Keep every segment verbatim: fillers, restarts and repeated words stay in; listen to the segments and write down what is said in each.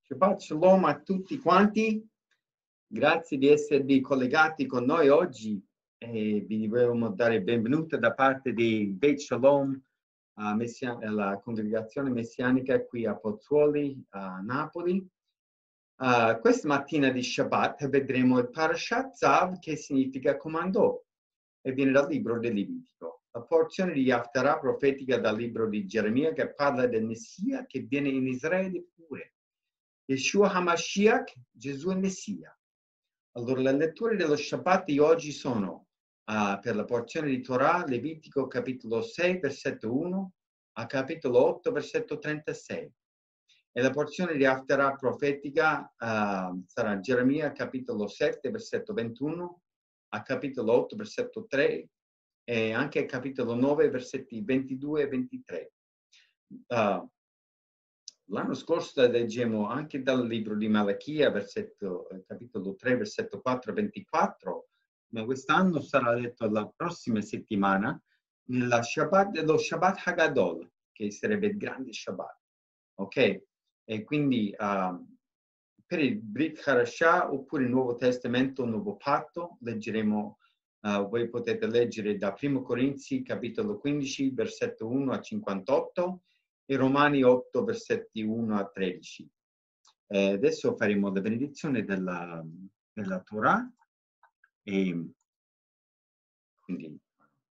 Shabbat Shalom a tutti quanti, grazie di esservi collegati con noi oggi e vi vogliamo dare il benvenuto da parte di Beit Shalom, alla congregazione messianica qui a Pozzuoli, a Napoli. Uh, questa mattina di Shabbat vedremo il Parashat Zav, che significa comandò, e viene dal libro del Levitico. La porzione di Haftarah profetica dal libro di Geremia che parla del Messia che viene in Israele pure. Yeshua HaMashiach, Gesù il Messia. Allora, le letture dello Shabbat di oggi sono uh, per la porzione di Torah, Levitico capitolo sei, versetto uno, a capitolo otto, versetto trentasei. E la porzione di Haftarah profetica uh, sarà Geremia capitolo sette, versetto ventuno, a capitolo otto, versetto tre, e anche capitolo nove, versetti ventidue e ventitré. Uh, L'anno scorso leggemmo anche dal libro di Malachia, versetto, capitolo tre, versetto quattro a ventiquattro, ma quest'anno sarà letto la prossima settimana nella Shabbat, dello Shabbat Hagadol, che sarebbe il grande Shabbat. Ok? E quindi uh, per il Brit Harashah oppure il Nuovo Testamento, il Nuovo Patto, leggeremo, uh, voi potete leggere da Primo Corinzi, capitolo quindici, versetto uno a cinquantotto, e Romani otto, versetti uno a tredici. Eh, adesso faremo la benedizione della, della Torah. E quindi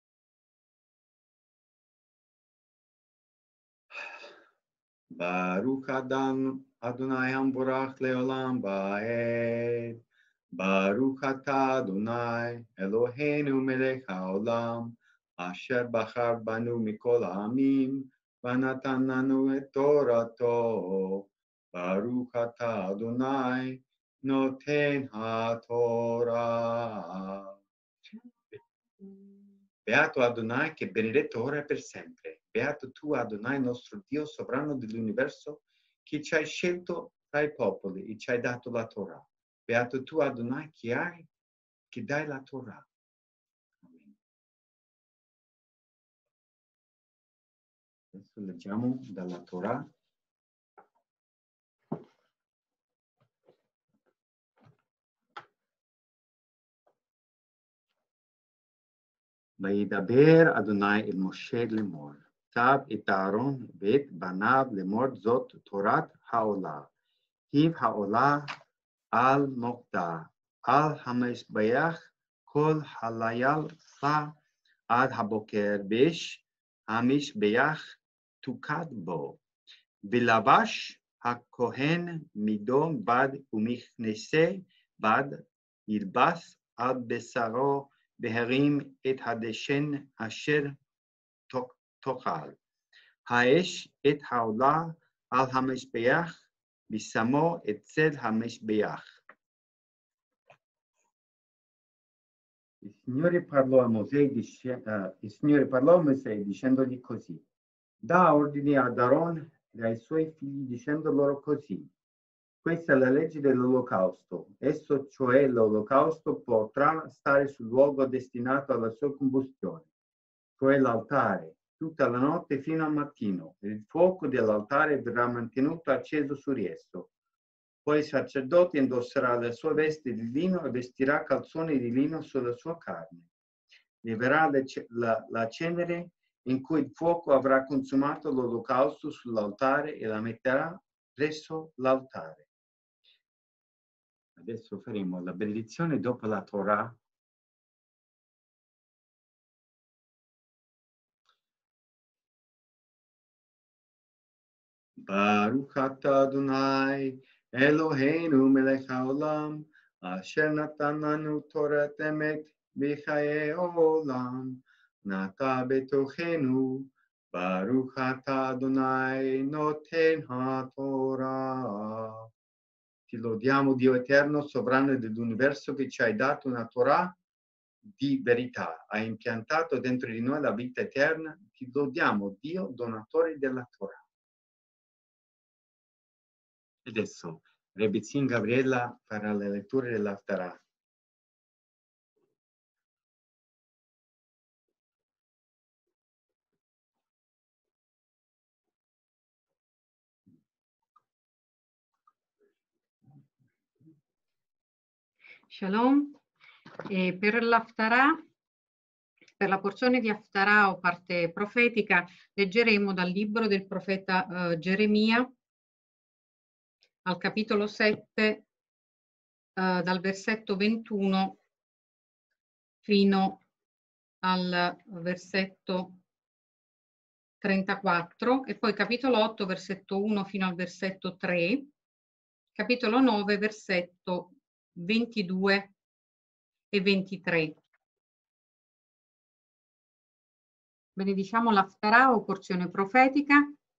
Baruch Adam Adonai Hamborach Leolam Ba'ed. Baruch Atah Adonai Eloheinu Melech HaOlam Asher Bachar Banu Mikol Ha'amim Vanatan Lanu et Torato. Baruch Atah Adonai Noten HaTorah. Beato Adonai, che benedetto ora e per sempre. Beato tu, Adonai, nostro Dio, sovrano dell'universo, che ci hai scelto tra i popoli e ci hai dato la Torah. Beato tu, Adonai, che hai, che dai la Torah. Amen. Adesso leggiamo dalla Torah. וידבר אדוני אל משה לאמור, צב את אהרון ואת בניו לאמור זאת תורת העולה. היב העולה על מוקדה, על המזבח כל הלילה עד הבוקר, באש המזבח תוקד בו. ולבש הכהן מדום בד ומכנסה בד, ילבש על בשרו, והרים את הדשן אשר תאכל. האש את העולה על המזבח, ושמו אצל המזבח. Il Signore parlò a Mosè, uh, il Signore parlò a Mosè dicendogli così: dà ordini ad Aaron e ai suoi figli dicendo loro così: questa è la legge dell'olocausto. Esso, cioè l'olocausto, potrà stare sul luogo destinato alla sua combustione, cioè l'altare, tutta la notte fino al mattino. Il fuoco dell'altare verrà mantenuto acceso su di esso. Poi il sacerdote indosserà le sue vesti di lino e vestirà calzoni di lino sulla sua carne. Leverà la, la cenere in cui il fuoco avrà consumato l'olocausto sull'altare e la metterà presso l'altare. Adesso faremo la benedizione dopo la Torah. Baruch atah Adonai Eloheinu melech haolam asher natan lanu torat emet b'chayei olam nata betochenu. Baruch atah Adonai noten ha-Torah. Ti lodiamo, Dio eterno, sovrano dell'universo, che ci hai dato una Torah di verità. Hai impiantato dentro di noi la vita eterna. Ti lodiamo, Dio, donatore della Torah. Adesso, Rebezzin Gabriella farà le letture dell'Haftarah. Shalom. E per l'Haftarah, per la porzione di Haftarah o parte profetica, leggeremo dal libro del profeta eh, Geremia al capitolo sette, eh, dal versetto ventuno fino al versetto trentaquattro, e poi capitolo otto, versetto uno fino al versetto tre, capitolo nove, versetto ventidue e ventitré. Benediciamo l'Haftarah o porzione profetica.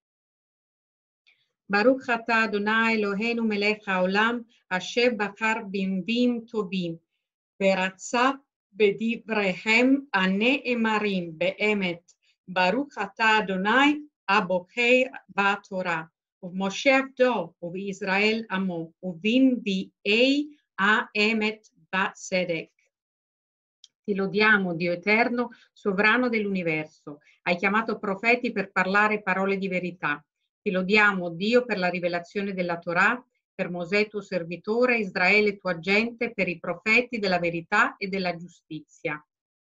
Baruch atah Adonai Eloheinu melech haolam asher bachar b'nviim tovim veratzah b'divrehem hane'emarim be'emet. Baruch atah Adonai abocher ba'torah ובמשה עבדו ובישראל עמו ובנביאי האמת בצדק. Ti lodiamo, Dio eterno, sovrano dell'universo. Hai chiamato profeti per parlare parole di verità. Ti lodiamo, Dio, per la rivelazione della Torah, per Mosè tuo servitore, Israele tua gente, per i profeti della verità e della giustizia.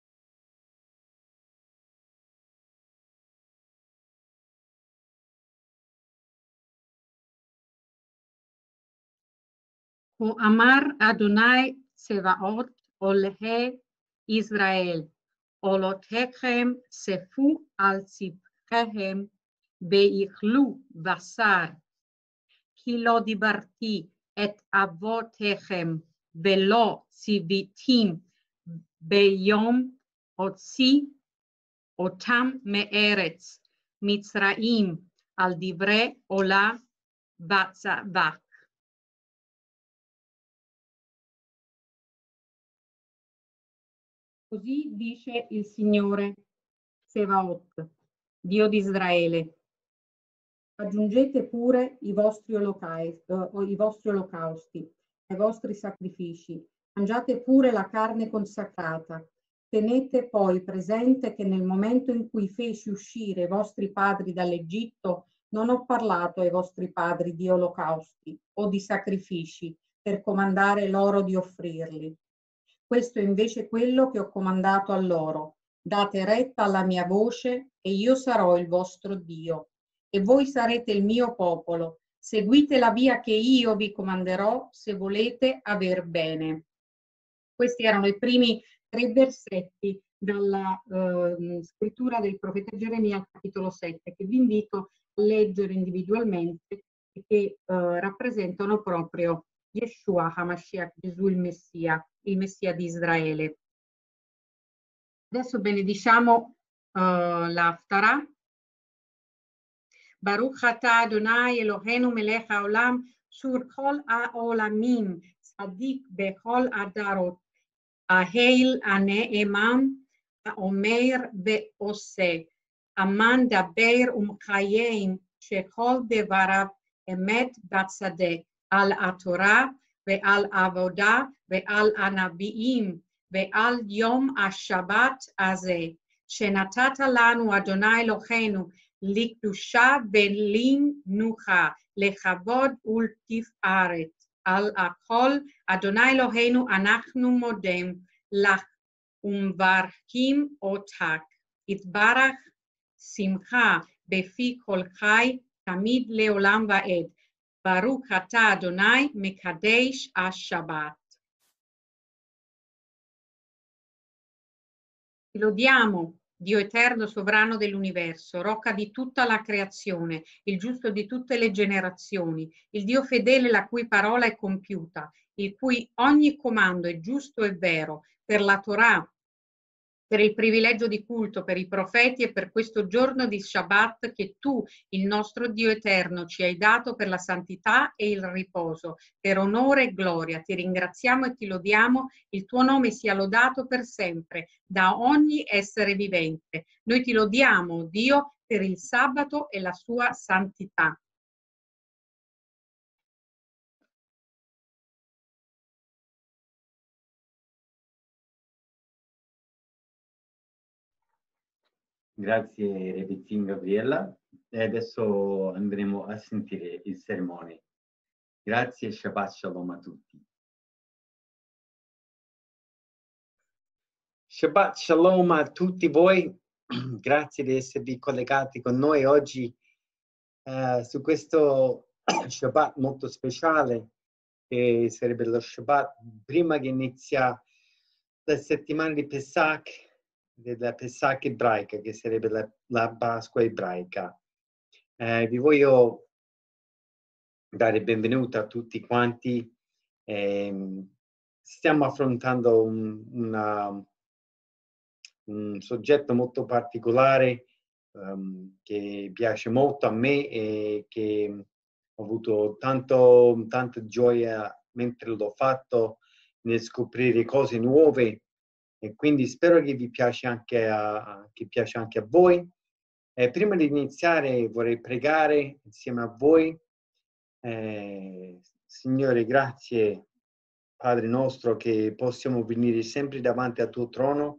O amar Adonai Tsevaot Olhe Israel, Olotechem sefu al tzipchem beichlu basar, כי לא דיברתי את אבותיכם ולא ציוויתים ביום הוציא אותם מארץ מצרים על דברי עולה בצבא. Così dice il Signore Tsevaot, Dio di Israele. Aggiungete pure i vostri olocausti, o i vostri olocausti, ai vostri sacrifici. Mangiate pure la carne consacrata. Tenete poi presente che nel momento in cui feci uscire i vostri padri dall'Egitto, non ho parlato ai vostri padri di olocausti o di sacrifici per comandare loro di offrirli. Questo è invece quello che ho comandato a loro. Date retta alla mia voce e io sarò il vostro Dio. E voi sarete il mio popolo. Seguite la via che io vi comanderò se volete aver bene. Questi erano i primi tre versetti dalla eh, scrittura del profeta Geremia al capitolo sette, che vi invito a leggere individualmente e che eh, rappresentano proprio Yeshua HaMashiach, Gesù il Messia, il Messia di Israele. Adesso benediciamo uh, l'Haftarah. Baruch atah Adonai Eloheinu melech haolam sur kol haolamim tzadik bechol adarot ההיל הנאמן האומר ועושה אמן דבר ומקיים שכל דבריו אמת בצדק על התורה ועל עבודה ועל הנביאים ועל יום השבת הזה שנתת לנו אדוני אלוהינו לקדושה ולמנוחה לכבוד ולתפארת. על הכל, אדוני אלוהינו, אנחנו מודים לך ומברכים אותך. יתברך שמחה בפי כל חי, תמיד לעולם ועד. ברוך אתה אדוני, מקדש השבת. Lodiamo, Dio eterno, sovrano dell'universo, rocca di tutta la creazione, il giusto di tutte le generazioni, il Dio fedele la cui parola è compiuta, il cui ogni comando è giusto e vero, per la Torah, per il privilegio di culto, per i profeti e per questo giorno di Shabbat che tu, il nostro Dio eterno, ci hai dato per la santità e il riposo, per onore e gloria. Ti ringraziamo e ti lodiamo, il tuo nome sia lodato per sempre, da ogni essere vivente. Noi ti lodiamo, Dio, per il sabato e la sua santità. Grazie Rebettin Gabriella, e adesso andremo a sentire il sermone. Grazie e Shabbat Shalom a tutti. Shabbat Shalom a tutti voi, grazie di esservi collegati con noi oggi uh, su questo Shabbat molto speciale, che sarebbe lo Shabbat prima che inizia la settimana di Pesach, della Pesach ebraica, che sarebbe la, la Pasqua ebraica. Uh, vi voglio dare benvenuto a tutti quanti. Eh, stiamo affrontando un, una un soggetto molto particolare um, che piace molto a me e che ho avuto tanto, tanta gioia mentre l'ho fatto nel scoprire cose nuove, e quindi spero che vi piace anche a, che piace anche a voi. Eh, prima di iniziare vorrei pregare insieme a voi. Eh, Signore, grazie Padre nostro che possiamo venire sempre davanti al tuo trono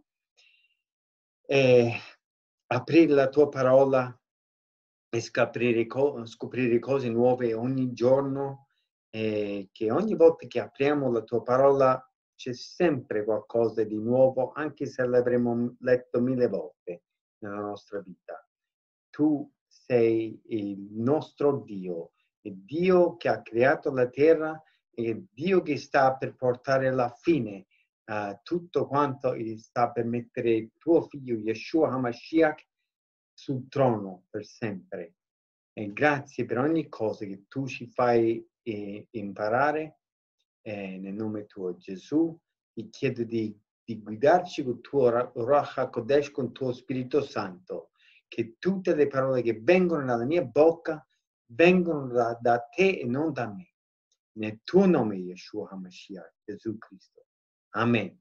e aprire la tua parola e scoprire, co scoprire cose nuove ogni giorno, e che ogni volta che apriamo la tua parola c'è sempre qualcosa di nuovo, anche se l'avremo letto mille volte nella nostra vita. Tu sei il nostro Dio, il Dio che ha creato la terra e il Dio che sta per portare alla fine Uh, tutto quanto sta per mettere il tuo figlio Yeshua HaMashiach sul trono per sempre. E grazie per ogni cosa che tu ci fai eh, imparare. Eh, nel nome tuo Gesù ti chiedo di, di guidarci con il tuo Ruach HaKodesh, con il tuo Spirito Santo, che tutte le parole che vengono dalla mia bocca vengono da, da te e non da me. Nel tuo nome Yeshua HaMashiach, Gesù Cristo. Amen.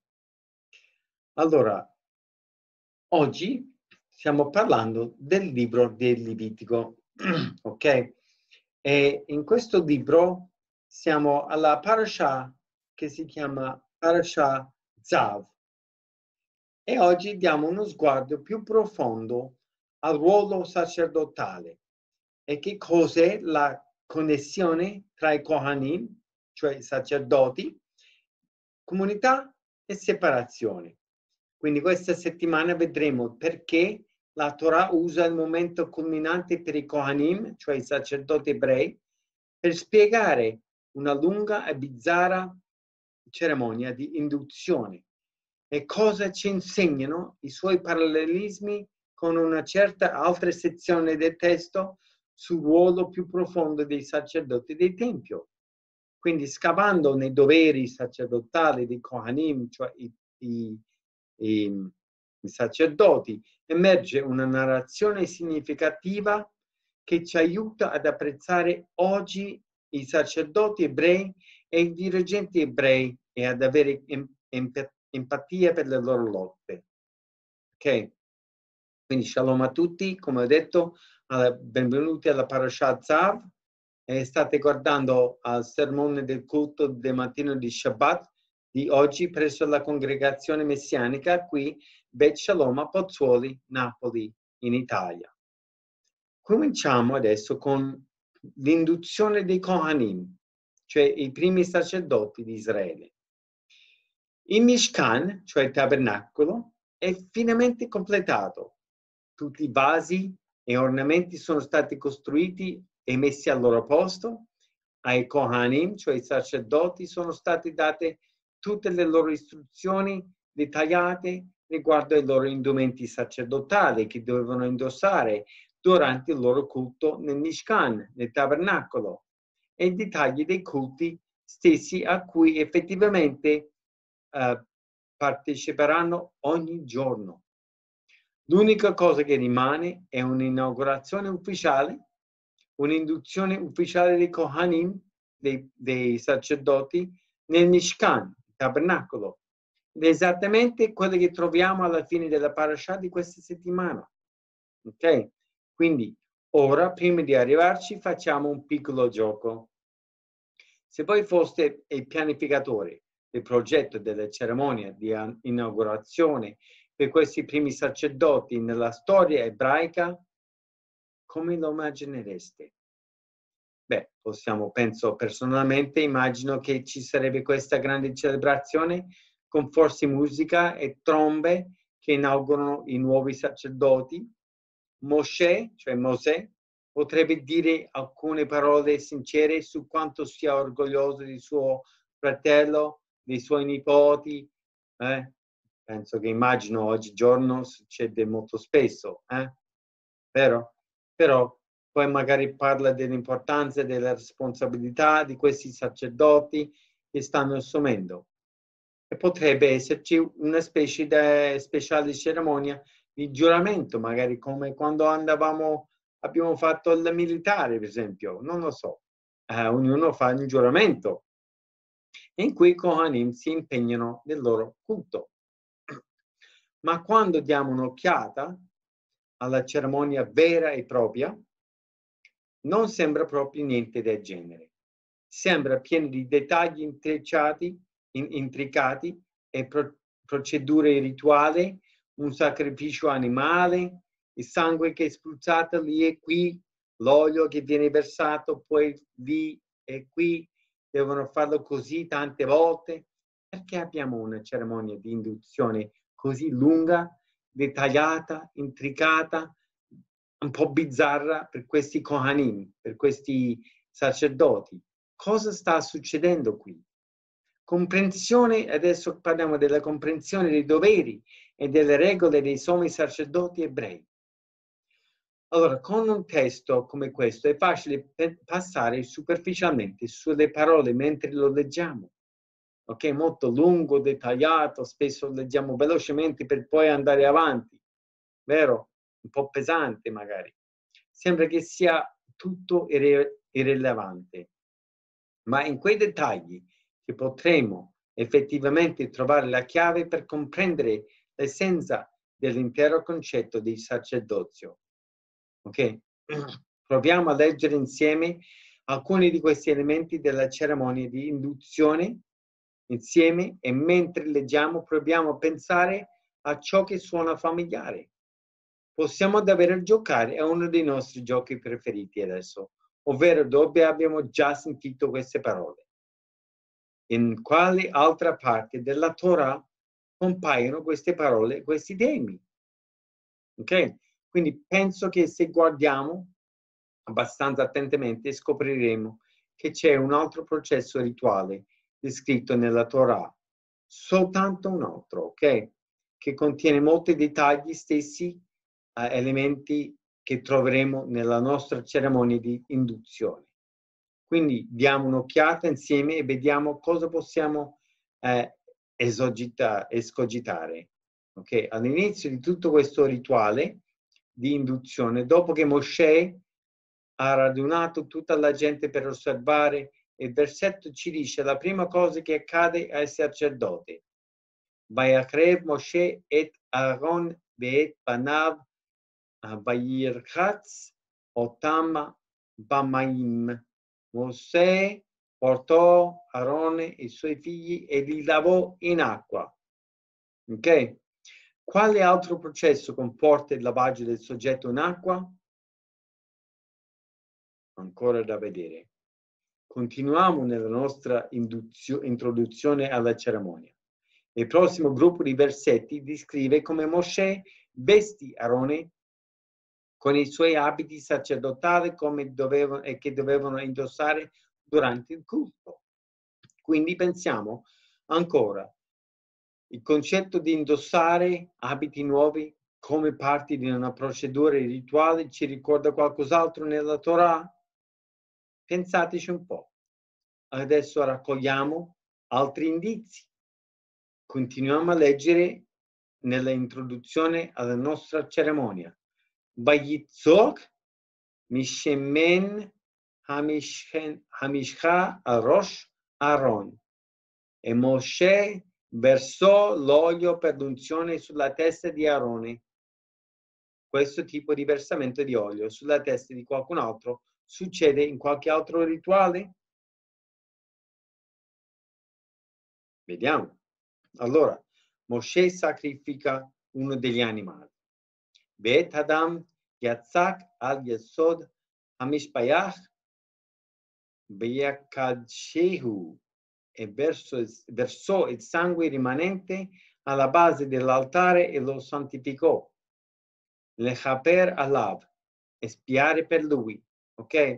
Allora, oggi stiamo parlando del libro del Levitico, ok? E in questo libro siamo alla parasha che si chiama Parasha Zav. E oggi diamo uno sguardo più profondo al ruolo sacerdotale e che cos'è la connessione tra i Kohanim, cioè i sacerdoti, comunità e separazione. Quindi questa settimana vedremo perché la Torah usa il momento culminante per i Kohanim, cioè i sacerdoti ebrei, per spiegare una lunga e bizzarra cerimonia di induzione e cosa ci insegnano i suoi parallelismi con una certa altra sezione del testo sul ruolo più profondo dei sacerdoti del Tempio. Quindi scavando nei doveri sacerdotali dei Kohanim, cioè i, i, i, i sacerdoti, emerge una narrazione significativa che ci aiuta ad apprezzare oggi i sacerdoti ebrei e i dirigenti ebrei e ad avere em, em, empatia per le loro lotte. Ok? Quindi shalom a tutti, come ho detto, benvenuti alla Parashat Zav. E state guardando al sermone del culto del mattino di Shabbat di oggi presso la congregazione messianica qui, Bet Shalom a Pozzuoli, Napoli, in Italia. Cominciamo adesso con l'induzione dei Kohanim, cioè i primi sacerdoti di Israele. Il Mishkan, cioè il tabernacolo, è finalmente completato. Tutti i vasi e ornamenti sono stati costruiti e messi al loro posto. Ai Kohanim, cioè i sacerdoti, sono state date tutte le loro istruzioni dettagliate riguardo ai loro indumenti sacerdotali che dovevano indossare durante il loro culto nel Mishkan, nel tabernacolo, e i dettagli dei culti stessi a cui effettivamente uh, parteciperanno ogni giorno. L'unica cosa che rimane è un'inaugurazione ufficiale, un'induzione ufficiale dei Kohanim, dei, dei sacerdoti, nel Mishkan, il tabernacolo. Ed è esattamente quello che troviamo alla fine della parasha di questa settimana. Ok? Quindi, ora, prima di arrivarci, facciamo un piccolo gioco. Se voi foste il pianificatore del progetto della cerimonia di inaugurazione per questi primi sacerdoti nella storia ebraica, come lo immaginereste? Beh, possiamo, penso personalmente, immagino che ci sarebbe questa grande celebrazione con forse musica e trombe che inaugurano i nuovi sacerdoti. Mosè, cioè Mosè, potrebbe dire alcune parole sincere su quanto sia orgoglioso di suo fratello, dei suoi nipoti. Eh? Penso che immagino oggigiorno succede molto spesso, eh? Vero? Però poi magari parla dell'importanza e della responsabilità di questi sacerdoti che stanno assumendo. E potrebbe esserci una specie di speciale cerimonia di giuramento, magari come quando andavamo, abbiamo fatto il militare, per esempio, non lo so. Eh, ognuno fa un giuramento in cui i Kohanim si impegnano nel loro culto. Ma quando diamo un'occhiata alla cerimonia vera e propria, non sembra proprio niente del genere. Sembra pieno di dettagli intrecciati, in, intricati e pro, procedure rituali, un sacrificio animale, il sangue che è spruzzato lì e qui, l'olio che viene versato poi lì e qui, devono farlo così tante volte. Perché abbiamo una cerimonia di induzione così lunga, dettagliata, intricata, un po' bizzarra per questi Kohanim, per questi sacerdoti? Cosa sta succedendo qui? Comprensione, adesso parliamo della comprensione dei doveri e delle regole dei sommi sacerdoti ebrei. Allora, con un testo come questo è facile passare superficialmente sulle parole mentre lo leggiamo. Ok, molto lungo, dettagliato, spesso leggiamo velocemente per poi andare avanti, vero? Un po' pesante magari. Sembra che sia tutto irre- irrilevante, ma in quei dettagli che potremo effettivamente trovare la chiave per comprendere l'essenza dell'intero concetto di sacerdozio. Ok? Proviamo a leggere insieme alcuni di questi elementi della cerimonia di induzione insieme e mentre leggiamo proviamo a pensare a ciò che suona familiare. Possiamo davvero giocare a uno dei nostri giochi preferiti adesso, ovvero dove abbiamo già sentito queste parole. In quale altra parte della Torah compaiono queste parole, questi temi? Ok? Quindi penso che se guardiamo abbastanza attentamente scopriremo che c'è un altro processo rituale descritto nella Torah, soltanto un altro, ok? Che contiene molti dettagli stessi, eh, elementi che troveremo nella nostra cerimonia di induzione. Quindi diamo un'occhiata insieme e vediamo cosa possiamo eh, esogita, escogitare. Ok? All'inizio di tutto questo rituale di induzione, dopo che Mosè ha radunato tutta la gente per osservare, il versetto ci dice la prima cosa che accade ai sacerdoti. Vayakrev Moshe et Aaron ve'et banav vayirchatz otam bamaim. Mosè portò Aarone e i suoi figli e li lavò in acqua. Ok? Quale altro processo comporta il lavaggio del soggetto in acqua? Ancora da vedere. Continuiamo nella nostra introduzione alla cerimonia. Il prossimo gruppo di versetti descrive come Mosè vestì Aarone con i suoi abiti sacerdotali come dovevano, e che dovevano indossare durante il culto. Quindi pensiamo ancora, il concetto di indossare abiti nuovi come parte di una procedura rituale ci ricorda qualcos'altro nella Torah? Pensateci un po'. Adesso raccogliamo altri indizi. Continuiamo a leggere nella introduzione alla nostra cerimonia. Vayitzok mishemen hamishcha arosh Aaron. E Mosè versò l'olio per l'unzione sulla testa di Aarone. Questo tipo di versamento di olio sulla testa di qualcun altro succede in qualche altro rituale? Vediamo. Allora, Mosè sacrifica uno degli animali. Ve'et Adam yatzak al yesod hamishpayach v'yakadshehu. e verso il, versò il sangue rimanente alla base dell'altare e lo santificò. Lechaper alav, espiare per lui, ok?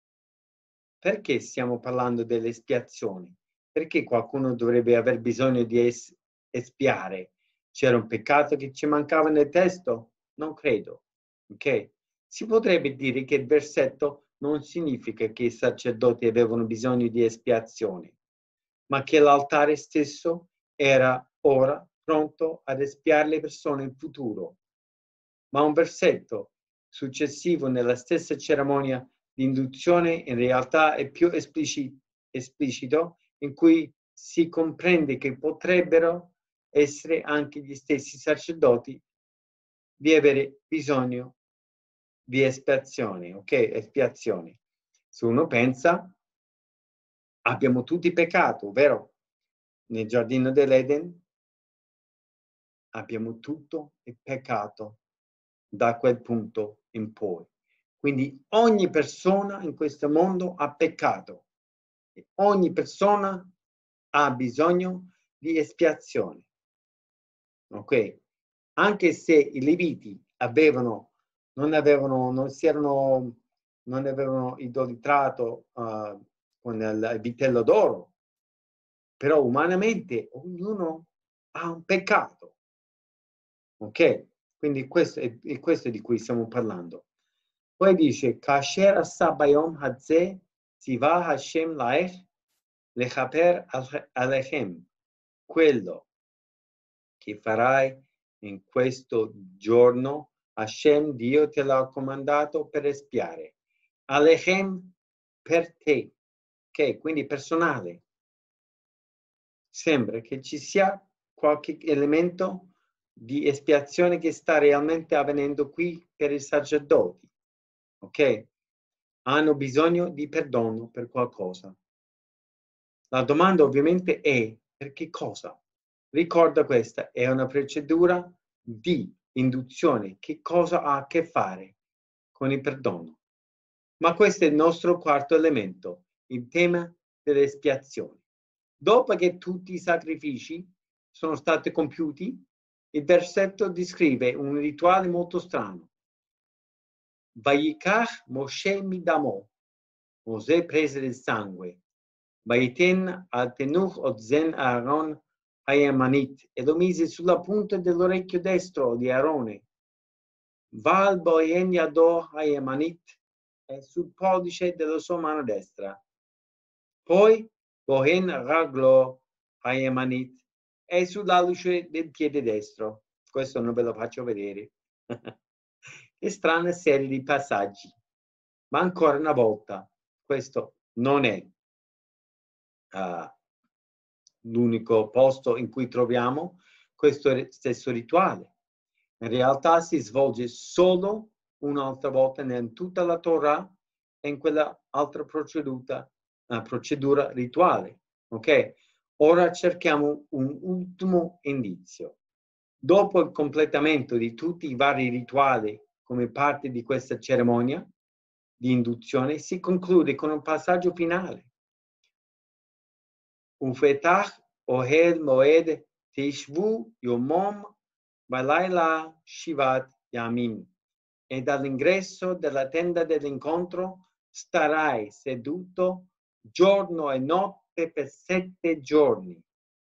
Perché stiamo parlando delle espiazioni? Perché qualcuno dovrebbe aver bisogno di es espiare? C'era un peccato che ci mancava nel testo? Non credo, ok? Si potrebbe dire che il versetto non significa che i sacerdoti avevano bisogno di espiazione, ma che l'altare stesso era ora pronto ad espiare le persone in futuro. Ma un versetto successivo nella stessa cerimonia di induzione in realtà è più esplicito, esplicito, in cui si comprende che potrebbero essere anche gli stessi sacerdoti di avere bisogno di espiazione, ok? Espiazione. Se uno pensa, abbiamo tutti peccato, vero? Nel giardino dell'Eden abbiamo tutto il peccato da quel punto in poi. Quindi ogni persona in questo mondo ha peccato. E ogni persona ha bisogno di espiazione. Ok? Anche se i Leviti avevano, non avevano, non si erano, non avevano idolatrato uh, con il vitello d'oro, però umanamente ognuno ha un peccato. Ok? Quindi questo è, è questo di cui stiamo parlando. Poi dice, Kasher Sabayom Hadze Siva Hashem Laech Lechaper Alechem. Quello che farai in questo giorno, Hashem, Dio te l'ha comandato per espiare. Alechem per te. Ok? Quindi personale. Sembra che ci sia qualche elemento di espiazione che sta realmente avvenendo qui per i sacerdoti, ok? Hanno bisogno di perdono per qualcosa. La domanda ovviamente è, per che cosa? Ricorda questa, è una procedura di induzione. Che cosa ha a che fare con il perdono? Ma questo è il nostro quarto elemento, il tema dell'espiazione. Dopo che tutti i sacrifici sono stati compiuti, il versetto descrive un rituale molto strano. Vayikach Moshe midamo. Mosè prese del sangue. Vaiten al tenuch ozen Aaron hayamanit e lo mise sulla punta dell'orecchio destro di Aarone. Val boyen yado hayamanit e sul pollice della sua mano destra. Poi bohen raglo hayamanit e sulla luce del piede destro. Questo non ve lo faccio vedere. Che strana serie di passaggi. Ma ancora una volta, questo non è uh, l'unico posto in cui troviamo questo stesso rituale. In realtà si svolge solo un'altra volta in tutta la Torah e in quella altra procedura, uh, procedura rituale. Ok? Ora cerchiamo un ultimo indizio. Dopo il completamento di tutti i vari rituali come parte di questa cerimonia di induzione, si conclude con un passaggio finale. Ufetach ohel moed tishvu yomom balayla shivat yamim. E dall'ingresso della tenda dell'incontro starai seduto giorno e notte per sette giorni.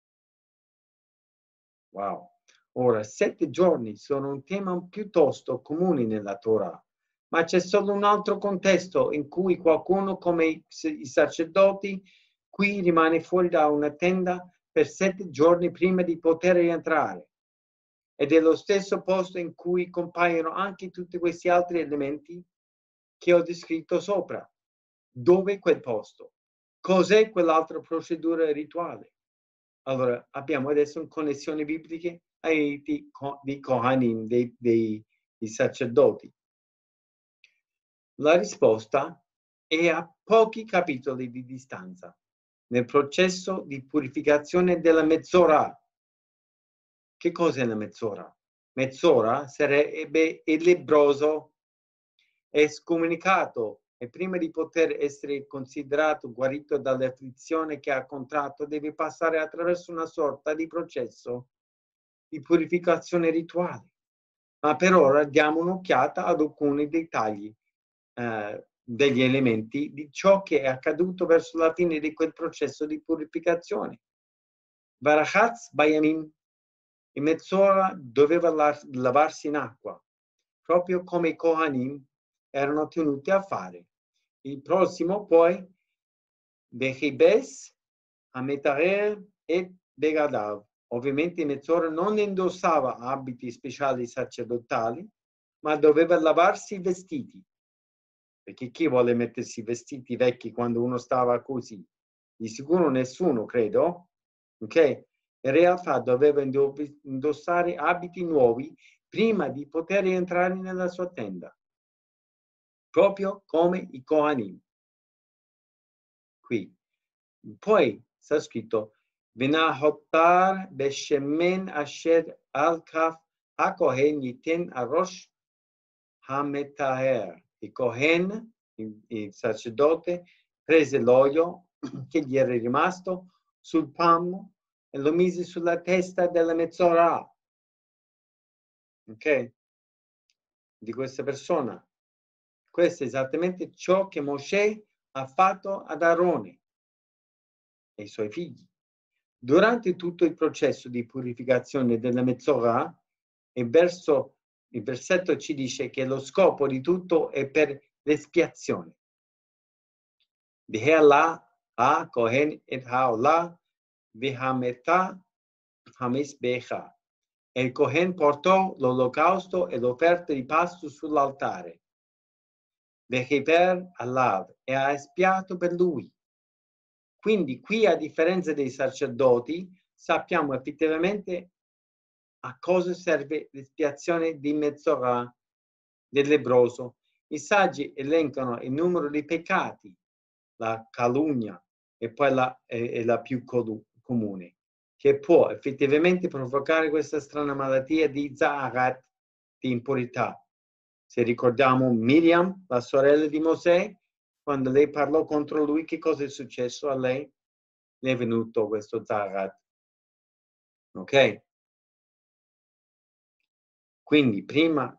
Wow. Ora, sette giorni sono un tema piuttosto comune nella Torah, ma c'è solo un altro contesto in cui qualcuno come i sacerdoti qui rimane fuori da una tenda per sette giorni prima di poter rientrare. Ed è lo stesso posto in cui compaiono anche tutti questi altri elementi che ho descritto sopra. Dove è quel posto? Cos'è quell'altra procedura rituale? Allora, abbiamo adesso una connessione bibliche ai di, di Kohanim, dei, dei, dei sacerdoti. La risposta è a pochi capitoli di distanza, nel processo di purificazione della mezz'ora. Che cos'è la mezz'ora? Mezz'ora sarebbe il lebbroso escomunicato e prima di poter essere considerato guarito dall'afflizione che ha contratto deve passare attraverso una sorta di processo di purificazione rituale. Ma per ora diamo un'occhiata ad alcuni dettagli eh, degli elementi di ciò che è accaduto verso la fine di quel processo di purificazione. Varachatz Bayamim, in mezz'ora doveva lavarsi in acqua, proprio come i Kohanim erano tenuti a fare. Il prossimo poi, Bechibes, Ametarer e Begadav. Ovviamente in mezz'ora non indossava abiti speciali sacerdotali, ma doveva lavarsi i vestiti. Perché chi vuole mettersi vestiti vecchi quando uno stava così? Di sicuro nessuno, credo. Ok? In realtà doveva indossare abiti nuovi prima di poter entrare nella sua tenda. Proprio come i Kohanim. Qui. Poi sta scritto Venahotar beshemen asher al-kaf ha-kohen yiten arosh ha-metaher. Il Kohen, il, il sacerdote, prese l'olio che gli era rimasto sul palmo e lo mise sulla testa della mezz'ora. Ok? Di questa persona. Questo è esattamente ciò che Mosè ha fatto ad Aarone e ai suoi figli. Durante tutto il processo di purificazione della mezz'ora, il, verso, il versetto ci dice che lo scopo di tutto è per l'espiazione. Ve'ala ha kohen et ha'olah ve'hameta hamizbecha. E il Kohen portò l'olocausto e l'offerta di pasto sull'altare. Ve'chiper alav, e ha espiato per lui. Quindi qui, a differenza dei sacerdoti, sappiamo effettivamente a cosa serve l'espiazione di mezz'ora del lebbroso. I saggi elencano il numero di peccati, la calunnia e poi la, è, è la più comune, che può effettivamente provocare questa strana malattia di Zaharat, di impurità. Se ricordiamo Miriam, la sorella di Mosè, quando lei parlò contro lui, che cosa è successo a lei? Le è venuto questo Zaharat. Ok? Quindi prima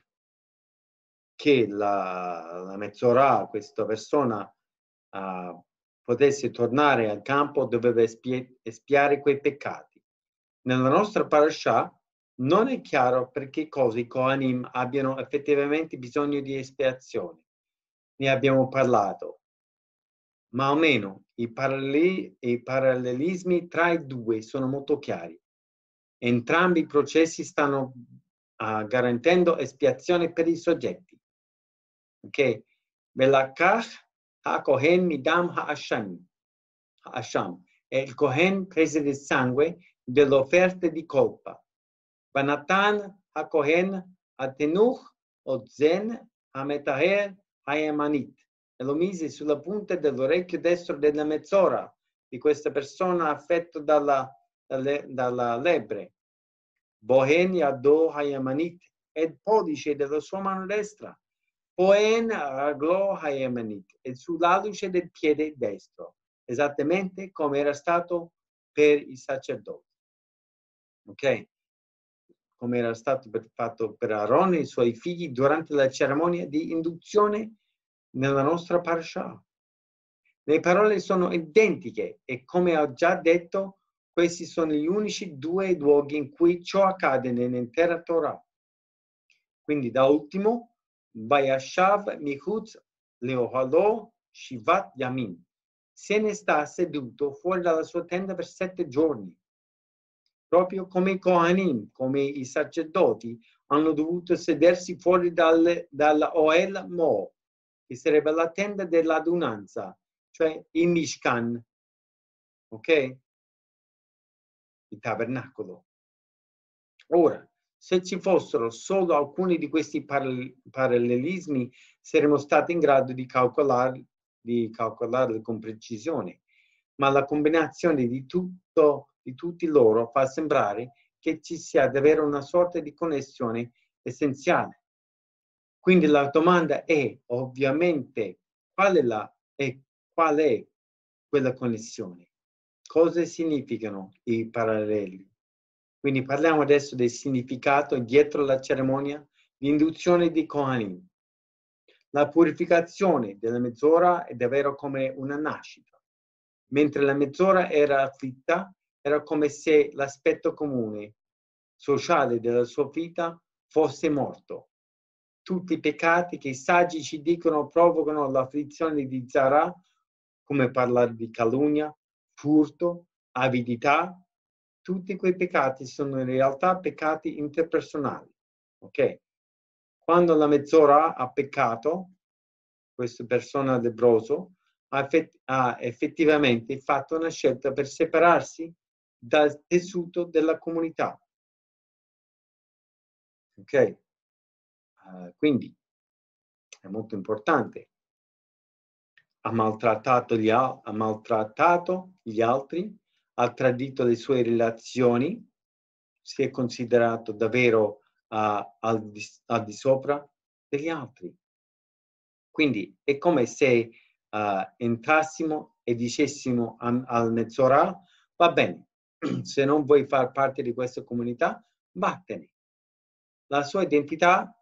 che la, la mezz'ora, questa persona uh, potesse tornare al campo, doveva espie, espiare quei peccati. Nella nostra parasha non è chiaro per che cosa i Kohanim abbiano effettivamente bisogno di espiazione. Ne abbiamo parlato. Ma almeno i, paralleli, i parallelismi tra i due sono molto chiari. Entrambi i processi stanno uh, garantendo espiazione per i soggetti. Ok? Velakach ha-Kohen midam ha-Asham. Ha-Asham. E il Kohen prese il sangue dell'offerta di colpa. Vanatan ha-Kohen ha-Tenuch o-Zen ha-Metaher ha-Yamanit. E lo mise sulla punta dell'orecchio destro della mezz'ora di questa persona affetta dalla, dalla, dalla lebbra. Bohen yado ha-Yamanit, e il pollice della sua mano destra. Bohen aglo ha-Yamanit, e sull'alluce del piede destro, esattamente come era stato per i sacerdoti. Ok? Come era stato fatto per Aaron e i suoi figli durante la cerimonia di induzione nella nostra parasha. Le parole sono identiche e, come ho già detto, questi sono gli unici due luoghi in cui ciò accade nell'intera Torah. Quindi, da ultimo, Vayashav Michutz Leohalo Shivat Yamin. Se ne sta seduto fuori dalla sua tenda per sette giorni. Proprio come i Kohanim, come i sacerdoti, hanno dovuto sedersi fuori dal, dalla Oel Mo, che sarebbe la tenda dell'adunanza, cioè il Mishkan, ok? Il tabernacolo. Ora, se ci fossero solo alcuni di questi parallelismi, saremmo stati in grado di calcolare, di calcolarli con precisione, ma la combinazione di, tutto, di tutti loro fa sembrare che ci sia davvero una sorta di connessione essenziale. Quindi la domanda è, ovviamente, qual è, la, e qual è quella connessione? Cosa significano i paralleli? Quindi parliamo adesso del significato dietro la cerimonia di induzione di Kohanim. La purificazione della mezz'ora è davvero come una nascita. Mentre la mezz'ora era afflitta, era come se l'aspetto comune, sociale della sua vita fosse morto. Tutti i peccati che i saggi ci dicono provocano l'afflizione di Zara, come parlare di calunnia, furto, avidità. Tutti quei peccati sono in realtà peccati interpersonali. Ok? Quando la mezz'ora ha peccato, questa persona lebbroso ha, ha effettivamente fatto una scelta per separarsi dal tessuto della comunità. Ok? Uh, quindi è molto importante. Ha maltrattato gli, ha maltrattato gli altri, ha tradito le sue relazioni, si è considerato davvero uh, al, di, al di sopra degli altri. Quindi è come se uh, entrassimo e dicessimo a, al mezz'ora, va bene, se non vuoi far parte di questa comunità, vattene. La sua identità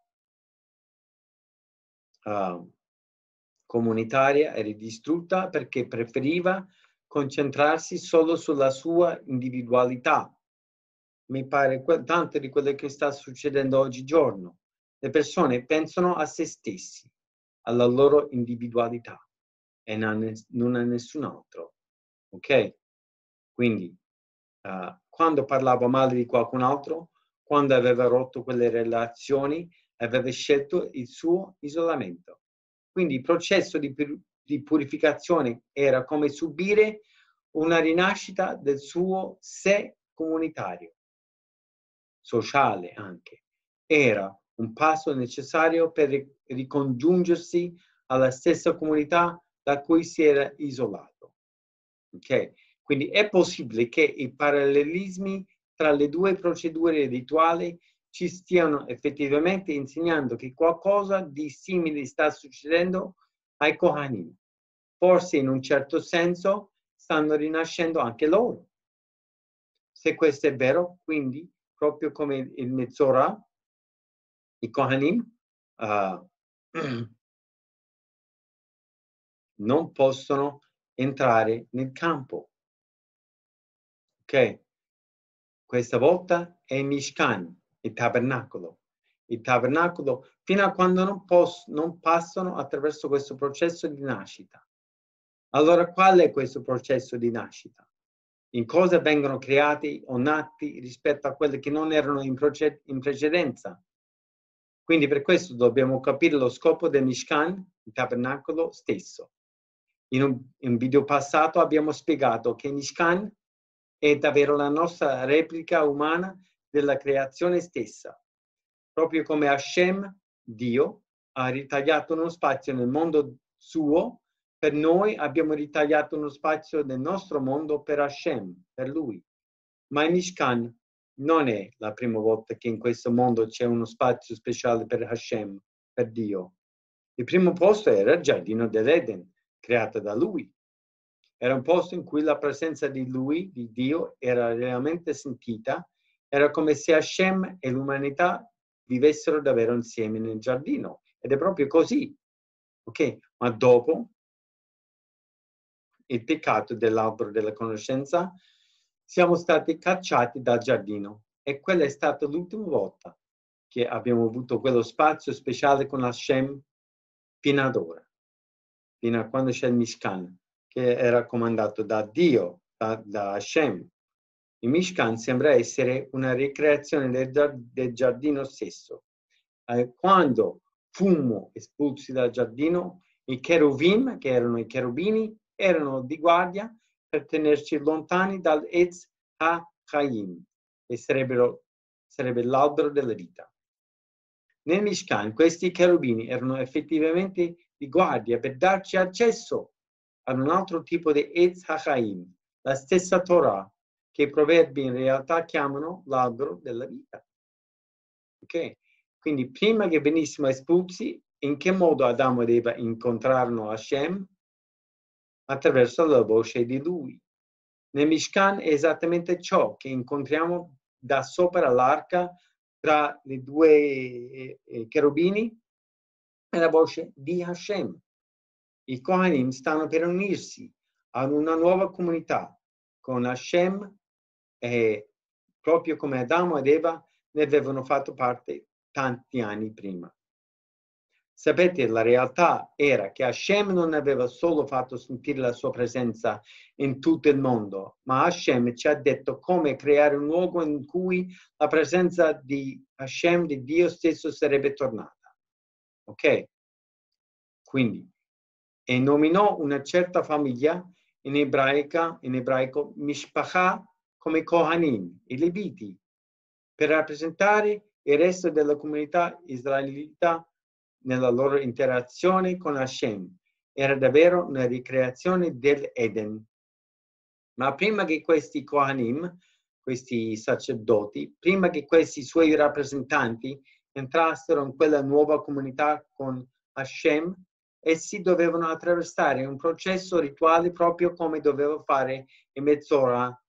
uh, comunitaria era distrutta perché preferiva concentrarsi solo sulla sua individualità. Mi pare tanto di quello che sta succedendo oggigiorno. Le persone pensano a se stessi, alla loro individualità e non a nessun altro. Ok? Quindi, uh, quando parlava male di qualcun altro, quando aveva rotto quelle relazioni, aveva scelto il suo isolamento. Quindi il processo di, di purificazione era come subire una rinascita del suo sé comunitario, sociale anche. Era un passo necessario per ricongiungersi alla stessa comunità da cui si era isolato. Ok? Quindi è possibile che i parallelismi tra le due procedure rituali ci stiano effettivamente insegnando che qualcosa di simile sta succedendo ai Kohanim. Forse in un certo senso stanno rinascendo anche loro. Se questo è vero, quindi proprio come il Mezzora, i Kohanim uh, non possono entrare nel campo. Ok? Questa volta è il Mishkan, il tabernacolo. Il tabernacolo fino a quando non, posso, non passano attraverso questo processo di nascita. Allora, qual è questo processo di nascita? In cosa vengono creati o nati rispetto a quelli che non erano in, in precedenza? Quindi per questo dobbiamo capire lo scopo del Mishkan, il tabernacolo stesso. In un, in un video passato abbiamo spiegato che il Mishkan è davvero la nostra replica umana della creazione stessa. Proprio come Hashem, Dio, ha ritagliato uno spazio nel mondo suo, per noi abbiamo ritagliato uno spazio nel nostro mondo per Hashem, per Lui. Ma il Mishkan non è la prima volta che in questo mondo c'è uno spazio speciale per Hashem, per Dio. Il primo posto era il giardino dell'Eden, creato da Lui. Era un posto in cui la presenza di Lui, di Dio, era realmente sentita. Era come se Hashem e l'umanità vivessero davvero insieme nel giardino. Ed è proprio così. Ok? Ma dopo il peccato dell'albero della conoscenza, siamo stati cacciati dal giardino. E quella è stata l'ultima volta che abbiamo avuto quello spazio speciale con Hashem fino ad ora. Fino a quando c'è il Mishkan, che era comandato da Dio, da, da Hashem. Il Mishkan sembra essere una ricreazione del, del giardino stesso. Eh, quando fummo espulsi dal giardino, i cheruvim, che erano i cherubini, erano di guardia per tenerci lontani dal Etz HaChaim, che sarebbero, sarebbe l'albero della vita. Nel Mishkan questi cherubini erano effettivamente di guardia per darci accesso ad un altro tipo di Etz HaChaim, la stessa Torah, che i proverbi in realtà chiamano l'albero della vita. Ok? Quindi prima che venissimo espulsi in che modo Adamo ed Eva incontrarono Hashem? Attraverso la voce di Lui. Nel Mishkan è esattamente ciò che incontriamo da sopra l'arca tra i due eh, eh, cherubini e la voce di Hashem. I Kohanim stanno per unirsi ad una nuova comunità con Hashem, e proprio come Adamo ed Eva ne avevano fatto parte tanti anni prima. Sapete, la realtà era che Hashem non aveva solo fatto sentire la sua presenza in tutto il mondo, ma Hashem ci ha detto come creare un luogo in cui la presenza di Hashem, di Dio stesso, sarebbe tornata. Ok? Quindi, e nominò una certa famiglia in ebraica, in ebraico, Mishpacha, come Kohanim, i Leviti, per rappresentare il resto della comunità israelita nella loro interazione con Hashem. Era davvero una ricreazione dell'Eden. Ma prima che questi Kohanim, questi sacerdoti, prima che questi suoi rappresentanti entrassero in quella nuova comunità con Hashem, essi dovevano attraversare un processo rituale proprio come doveva fare il Metzora,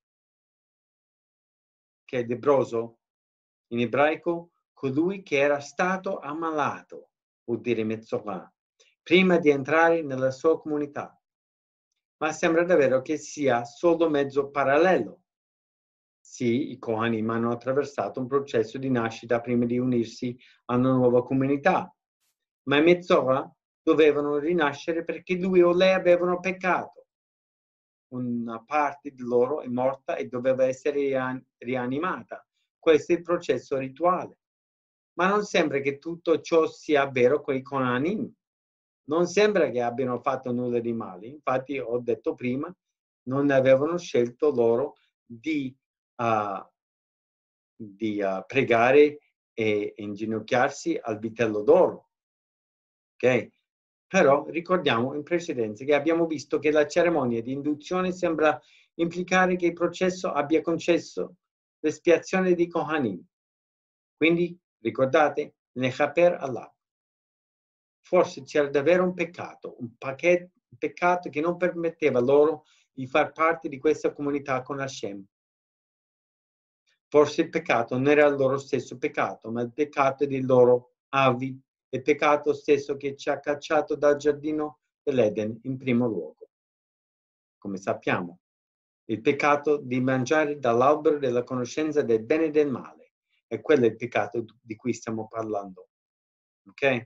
che è lebbroso in ebraico, colui che era stato ammalato, vuol dire Metzora, prima di entrare nella sua comunità. Ma sembra davvero che sia solo mezzo parallelo. Sì, i Kohanim hanno attraversato un processo di nascita prima di unirsi a una nuova comunità, ma i Metzora dovevano rinascere perché lui o lei avevano peccato. Una parte di loro è morta e doveva essere rianimata. Questo è il processo rituale. Ma non sembra che tutto ciò sia vero con i Kohanim. Non sembra che abbiano fatto nulla di male. Infatti, ho detto prima, non avevano scelto loro di, uh, di uh, pregare e inginocchiarsi al vitello d'oro. Ok? Però ricordiamo in precedenza che abbiamo visto che la cerimonia di induzione sembra implicare che il processo abbia concesso l'espiazione di Kohanim. Quindi, ricordate, Nechaper Allah. Forse c'era davvero un peccato, un, pacchetto, un peccato che non permetteva loro di far parte di questa comunità con Hashem. Forse il peccato non era il loro stesso peccato, ma il peccato dei loro avi, il peccato stesso che ci ha cacciato dal giardino dell'Eden in primo luogo. Come sappiamo, il peccato di mangiare dall'albero della conoscenza del bene e del male. E quello è il peccato di cui stiamo parlando. Ok?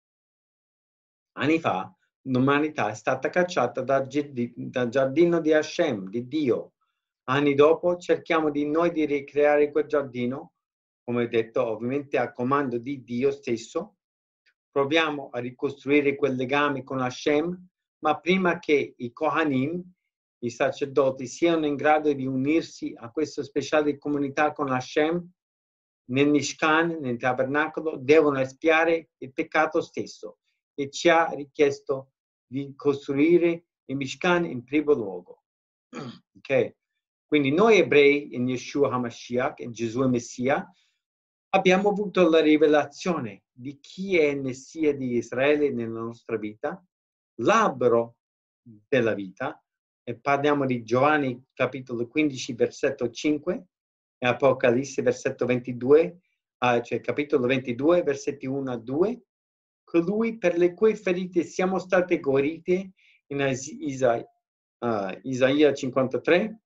Anni fa, l'umanità è stata cacciata dal giardino di Hashem, di Dio. Anni dopo cerchiamo di noi di ricreare quel giardino, come detto, ovviamente a comando di Dio stesso. Proviamo a ricostruire quel legame con Hashem, ma prima che i Kohanim, i sacerdoti, siano in grado di unirsi a questa speciale comunità con Hashem, nel Mishkan, nel tabernacolo, devono espiare il peccato stesso, e ci ha richiesto di costruire il Mishkan in primo luogo. Ok? Quindi noi ebrei in Yeshua HaMashiach, in Gesù il Messia, abbiamo avuto la rivelazione di chi è il Messia di Israele nella nostra vita, l'albero della vita, e parliamo di Giovanni capitolo quindici, versetto cinque, e Apocalisse versetto ventidue, uh, cioè capitolo ventidue, versetti uno a due, colui per le cui ferite siamo state guarite in Isa, uh, Isaia cinquantatré,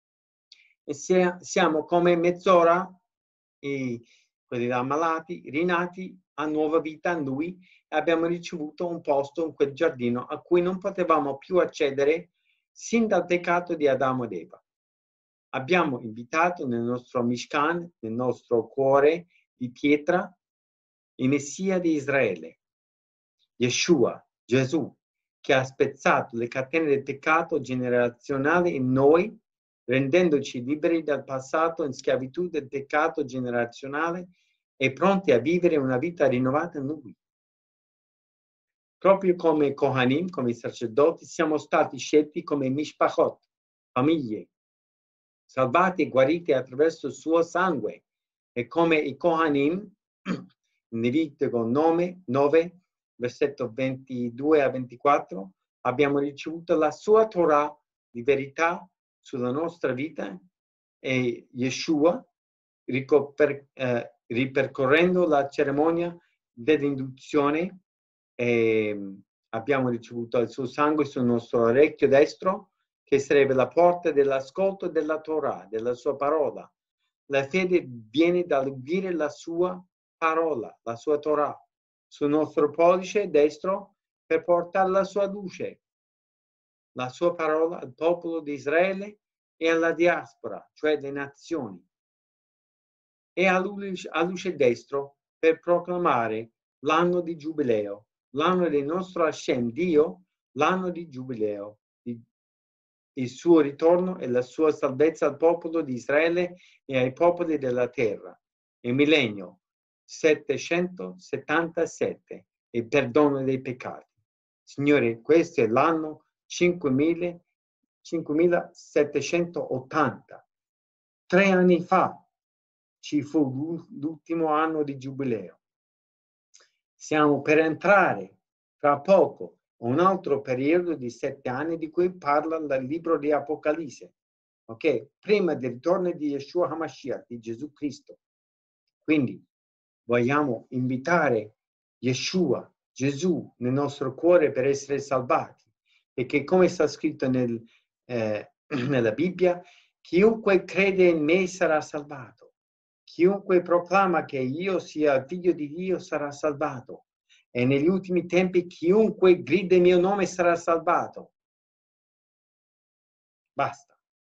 e se, siamo come Metzora, e quelli ammalati, rinati a nuova vita in lui, e abbiamo ricevuto un posto in quel giardino a cui non potevamo più accedere sin dal peccato di Adamo ed Eva. Abbiamo invitato nel nostro Mishkan, nel nostro cuore di pietra, il Messia di Israele, Yeshua, Gesù, che ha spezzato le catene del peccato generazionale in noi, rendendoci liberi dal passato in schiavitù del peccato generazionale e pronti a vivere una vita rinnovata in Lui. Proprio come Kohanim, come i sacerdoti, siamo stati scelti come Mishpachot, famiglie, salvati e guariti attraverso il suo sangue. E come i Kohanim, in Levitico nove, versetto ventidue a ventiquattro, abbiamo ricevuto la sua Torah di verità sulla nostra vita e Yeshua, ricoper, eh, ripercorrendo la cerimonia dell'induzione, eh, abbiamo ricevuto il suo sangue sul nostro orecchio destro, che sarebbe la porta dell'ascolto della Torah, della sua parola. La fede viene dall'udire la sua parola, la sua Torah, sul nostro pollice destro per portare la sua luce, la sua parola al popolo di Israele e alla diaspora, cioè le nazioni, e al luce destro per proclamare l'anno di giubileo, l'anno del nostro Hashem Dio, l'anno di giubileo, il suo ritorno e la sua salvezza al popolo di Israele e ai popoli della terra, il millennio settecentosettantasette, il perdono dei peccati. Signore, questo è l'anno cinquemilasettecentottanta. Tre anni fa ci fu l'ultimo anno di giubileo. Siamo per entrare tra poco un altro periodo di sette anni di cui parla il libro di Apocalisse, ok? Prima del ritorno di Yeshua HaMashiach, di Gesù Cristo. Quindi vogliamo invitare Yeshua, Gesù, nel nostro cuore per essere salvati, perché come sta scritto nel, eh, nella Bibbia, chiunque crede in me sarà salvato. Chiunque proclama che io sia figlio di Dio sarà salvato. E negli ultimi tempi chiunque grida il mio nome sarà salvato. Basta.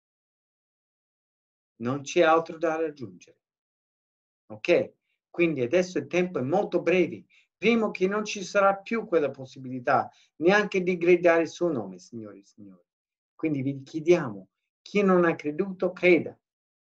Non c'è altro da raggiungere. Ok? Quindi adesso il tempo è molto breve. Primo che non ci sarà più quella possibilità neanche di gridare il suo nome, signori e signori. Quindi vi chiediamo, chi non ha creduto, creda.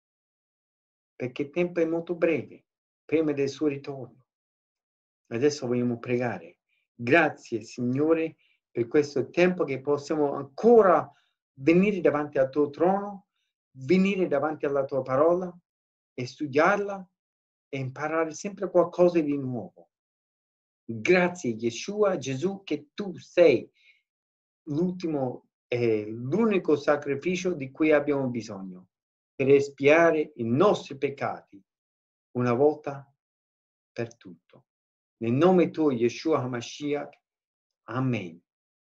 Perché il tempo è molto breve, prima del suo ritorno. Adesso vogliamo pregare. Grazie, Signore, per questo tempo che possiamo ancora venire davanti al tuo trono, venire davanti alla tua parola e studiarla e imparare sempre qualcosa di nuovo. Grazie, Yeshua, Gesù, che tu sei l'ultimo e l'unico sacrificio di cui abbiamo bisogno per espiare i nostri peccati una volta per tutto. Nel nome tuo, Yeshua HaMashiach, Amen.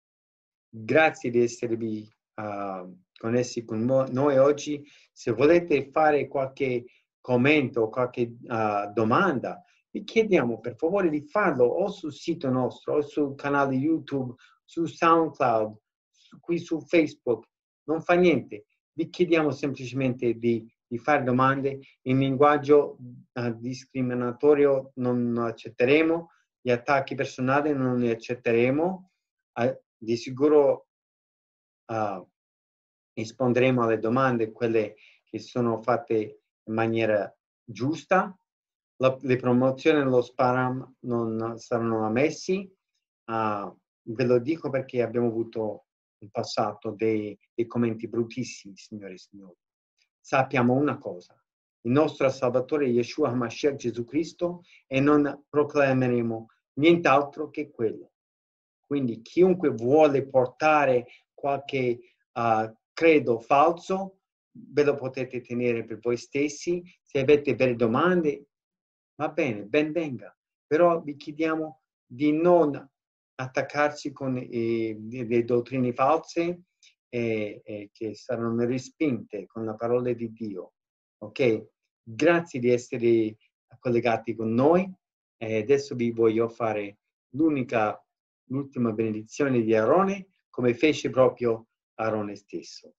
Grazie di esservi uh, connessi con noi oggi. Se volete fare qualche commento o qualche uh, domanda, vi chiediamo per favore di farlo o sul sito nostro, o sul canale YouTube, su SoundCloud, su, qui su Facebook. Non fa niente. Vi chiediamo semplicemente di, di fare domande. In linguaggio uh, discriminatorio non accetteremo, gli attacchi personali non li accetteremo. Uh, di sicuro uh, risponderemo alle domande, quelle che sono fatte in maniera giusta. La, le promozioni e lo spam non saranno ammessi. Uh, ve lo dico perché abbiamo avuto in passato dei, dei commenti bruttissimi, signore e signori. Sappiamo una cosa, il nostro Salvatore Yeshua HaMashiach Gesù Cristo, e non proclameremo nient'altro che quello. Quindi chiunque vuole portare qualche uh, credo falso, ve lo potete tenere per voi stessi. Se avete delle domande, va bene, ben venga. Però vi chiediamo di non attaccarci con eh, le dottrine false eh, eh, che saranno respinte con la parola di Dio. Ok? Grazie di essere collegati con noi. E adesso vi voglio fare l'unica, l'ultima benedizione di Aarone, come fece proprio Aarone stesso.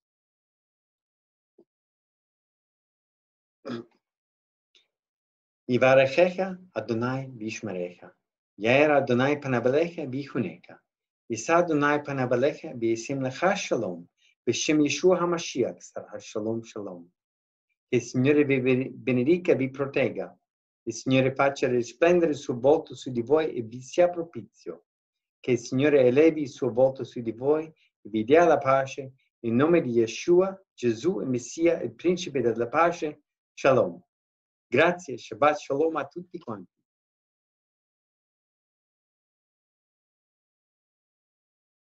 Yivarechecha Adonai v'yishmerecha. Yair Adonai panavalecha v'yichunecha. Yisa Adonai panavalecha v'yisim lecha shalom. B'shem Yeshua HaMashiach sarà shalom shalom. Che il Signore vi benedica e vi protegga. Il Signore faccia risplendere il suo volto su di voi e vi sia propizio. Che il Signore elevi il suo volto su di voi e vi dia la pace. In nome di Yeshua, Gesù, il Messia, il Principe della pace. Shalom. Grazie, Shabbat Shalom a tutti quanti.